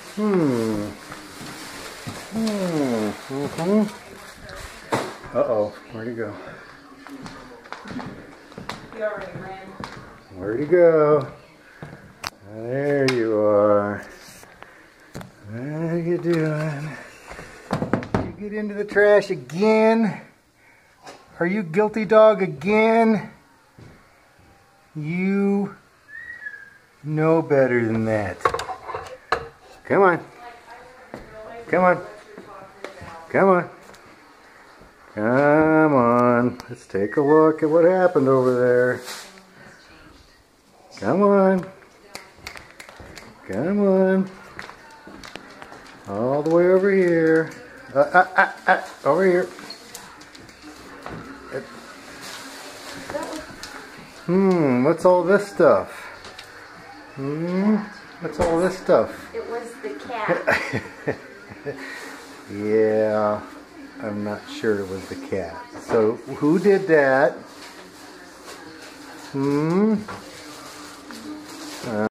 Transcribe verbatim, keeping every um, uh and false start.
Hmm. Hmm. Mm-hmm. Uh-oh. Where'd he go? He already ran. Where'd he go? There you are. What are you doing? You get into the trash again? Are you guilty dog again? You know better than that. Come on. Come on. Come on. Come on. Let's take a look at what happened over there. Come on. Come on. All the way over here. Uh, uh, uh, uh, over here. Hmm, what's all this stuff? Hmm, what's all this stuff? It was the cat. Yeah, I'm not sure it was the cat. So, who did that? Hmm? Uh,